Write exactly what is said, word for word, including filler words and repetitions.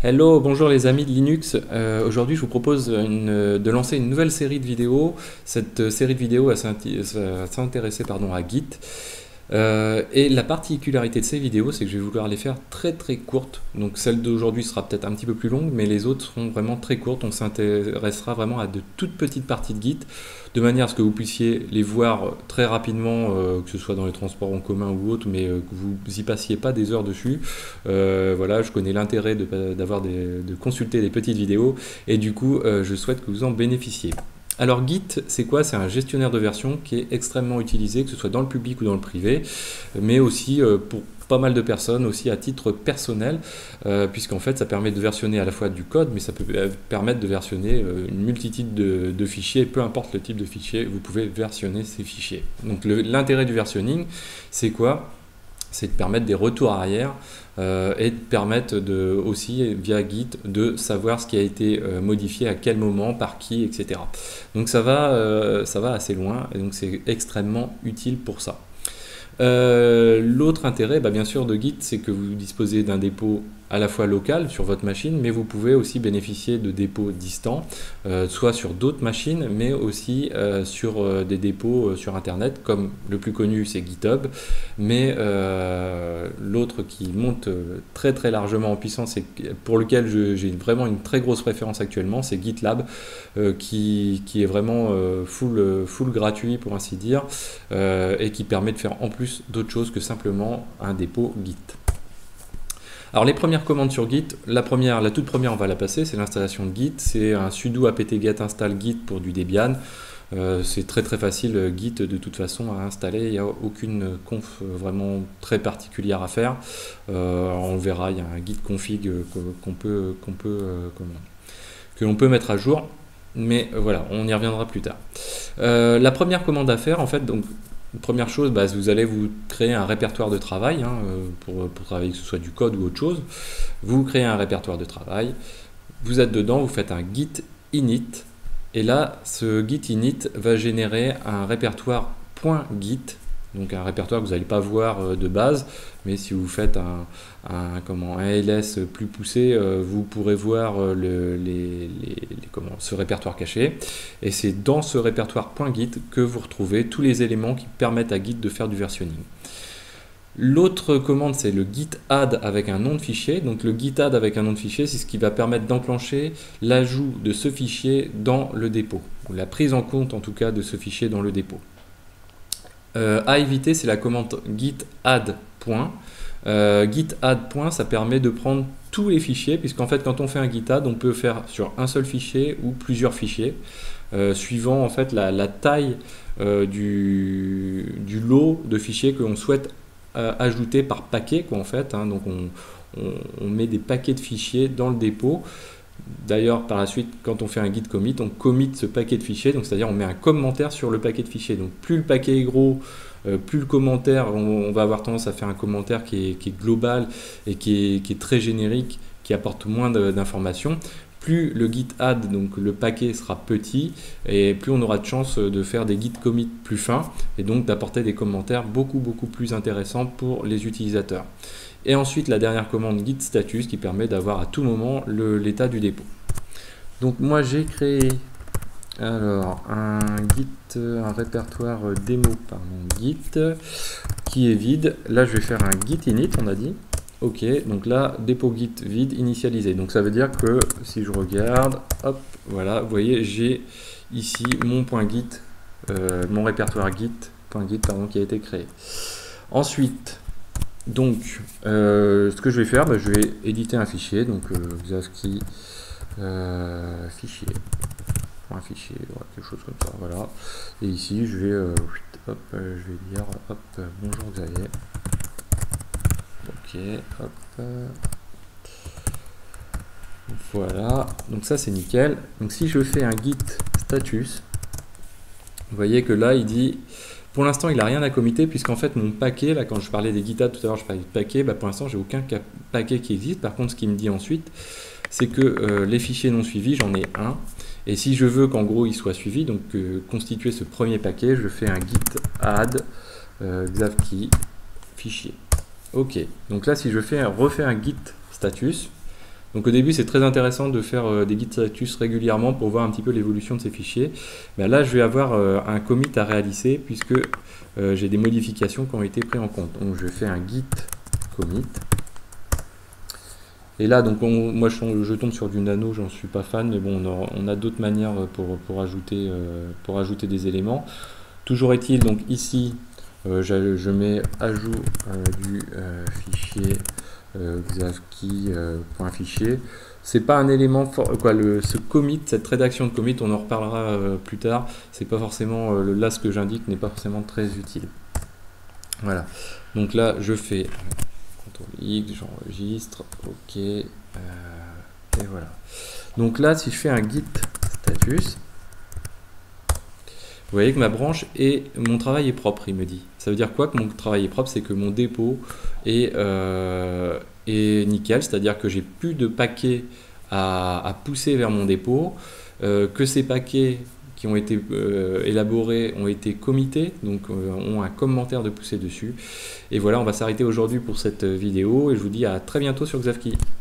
Hello, bonjour les amis de Linux. Euh, aujourd'hui, je vous propose une- de lancer une nouvelle série de vidéos. Cette euh, série de vidéos va s'inti- va s'intéresser pardon, à Git. Euh, et la particularité de ces vidéos, c'est que je vais vouloir les faire très très courtes. Donc celle d'aujourd'hui sera peut-être un petit peu plus longue, mais les autres seront vraiment très courtes. On s'intéressera vraiment à de toutes petites parties de Git, de manière à ce que vous puissiez les voir très rapidement, euh, que ce soit dans les transports en commun ou autre, mais euh, que vous y passiez pas des heures dessus. Euh, voilà, je connais l'intérêt de, d'avoir des, de consulter des petites vidéos, et du coup, euh, je souhaite que vous en bénéficiez. Alors Git, c'est quoi? C'est un gestionnaire de version qui est extrêmement utilisé, que ce soit dans le public ou dans le privé, mais aussi euh, pour pas mal de personnes, aussi à titre personnel, euh, puisqu'en fait ça permet de versionner à la fois du code, mais ça peut euh, permettre de versionner euh, une multitude de, de fichiers, peu importe le type de fichier, vous pouvez versionner ces fichiers. Donc le- l'intérêt du versionning, c'est quoi? C'est de permettre des retours arrière euh, et de permettre de, aussi via Git de savoir ce qui a été euh, modifié à quel moment, par qui, et cetera. Donc ça va, euh, ça va assez loin et donc c'est extrêmement utile pour ça. Euh, L'autre intérêt, bah, bien sûr, de Git, c'est que vous disposez d'un dépôt à la fois local sur votre machine, mais vous pouvez aussi bénéficier de dépôts distants, euh, soit sur d'autres machines, mais aussi euh, sur euh, des dépôts euh, sur Internet, comme le plus connu, c'est GitHub, mais euh, l'autre qui monte euh, très très largement en puissance et pour lequel j'ai vraiment une très grosse préférence actuellement, c'est GitLab, euh, qui, qui est vraiment euh, full, full gratuit pour ainsi dire, euh, et qui permet de faire en plus d'autres choses que simplement un dépôt Git. Alors les premières commandes sur Git, la première, la toute première on va la passer, c'est l'installation de Git, c'est un sudo apt-get install Git pour du Debian. Euh, c'est très très facile Git de toute façon à installer, il n'y a aucune conf vraiment très particulière à faire. Euh, on le verra, il y a un git config qu'on peut, qu'on peut, euh, comment, que l'on peut mettre à jour, mais euh, voilà, on y reviendra plus tard. Euh, la première commande à faire, en fait, donc première chose, bah, vous allez vous créer un répertoire de travail hein, pour, pour travailler, que ce soit du code ou autre chose. Vous créez un répertoire de travail, vous êtes dedans, vous faites un git init, et là, ce git init va générer un répertoire .git, donc un répertoire que vous n'allez pas voir de base, mais si vous faites un, un, comment, un ls plus poussé, euh, vous pourrez voir le, les, les, les, comment, ce répertoire caché. Et c'est dans ce répertoire .git que vous retrouvez tous les éléments qui permettent à Git de faire du versionning. L'autre commande, c'est le git add avec un nom de fichier. Donc le git add avec un nom de fichier, c'est ce qui va permettre d'enclencher l'ajout de ce fichier dans le dépôt, ou la prise en compte en tout cas de ce fichier dans le dépôt. Euh, à éviter, c'est la commande git add. Euh, git add. Ça permet de prendre tous les fichiers, puisqu'en fait quand on fait un git add, on peut faire sur un seul fichier ou plusieurs fichiers, euh, suivant en fait la, la taille euh, du, du lot de fichiers que l'on souhaite euh, ajouter par paquet, quoi, en fait, hein. Donc on, on, on met des paquets de fichiers dans le dépôt. D'ailleurs, par la suite, quand on fait un git commit, on commit ce paquet de fichiers, donc c'est-à-dire on met un commentaire sur le paquet de fichiers. Donc plus le paquet est gros, euh, plus le commentaire, on, on va avoir tendance à faire un commentaire qui est, qui est global et qui est, qui est très générique, qui apporte moins d'informations. Plus le git add, donc le paquet sera petit, et plus on aura de chance de faire des git commit plus fins, et donc d'apporter des commentaires beaucoup beaucoup plus intéressants pour les utilisateurs. Et ensuite la dernière commande git status qui permet d'avoir à tout moment l'état du dépôt. Donc moi j'ai créé alors un git, un répertoire démo pardon, git qui est vide. Là je vais faire un git init, on a dit. Ok, donc là dépôt git vide initialisé. Donc ça veut dire que si je regarde, hop, voilà, vous voyez j'ai ici mon point git, euh, mon répertoire git, point git pardon, qui a été créé. Ensuite, donc, euh, ce que je vais faire, bah, je vais éditer un fichier, donc euh, Xavski euh, fichier, un fichier, ouais, quelque chose comme ça, voilà. Et ici, je vais, euh, hop, euh, je vais dire, hop, euh, bonjour Xavier. Ok, hop. Euh, voilà, donc ça c'est nickel. Donc si je fais un git status, vous voyez que là il dit. Pour l'instant, il n'a rien à committer puisqu'en fait, mon paquet, là, quand je parlais des git add tout à l'heure, je parlais de paquet, bah, pour l'instant, j'ai aucun paquet qui existe. Par contre, ce qu'il me dit ensuite, c'est que euh, les fichiers non suivis, j'en ai un. Et si je veux qu'en gros, il soit suivi, donc euh, constituer ce premier paquet, je fais un git add euh, xavki fichier. Ok, donc là, si je fais un, refais un git status, Donc au début, c'est très intéressant de faire euh, des git status régulièrement pour voir un petit peu l'évolution de ces fichiers. Ben là, je vais avoir euh, un commit à réaliser puisque euh, j'ai des modifications qui ont été prises en compte. Donc je fais un git commit. Et là, donc on, moi je, je tombe sur du nano, j'en suis pas fan, mais bon, on a, on a d'autres manières pour, pour, ajouter, euh, pour ajouter des éléments. Toujours est-il, donc ici, euh, je, je mets ajout euh, du euh, fichier euh, xavki.fichier. C'est pas un élément fort, quoi, le, ce commit, cette rédaction de commit, on en reparlera euh, plus tard. C'est pas forcément euh, là ce que j'indique n'est pas forcément très utile. Voilà. Donc là, je fais contrôle X, j'enregistre, ok, euh, et voilà. Donc là, si je fais un git status, vous voyez que ma branche et mon travail est propre, il me dit. Ça veut dire quoi que mon travail est propre? C'est que mon dépôt est, euh, est nickel, c'est-à-dire que j'ai plus de paquets à, à pousser vers mon dépôt, euh, que ces paquets qui ont été euh, élaborés ont été committés, donc euh, ont un commentaire de poussée dessus. Et voilà, on va s'arrêter aujourd'hui pour cette vidéo et je vous dis à très bientôt sur Xavki.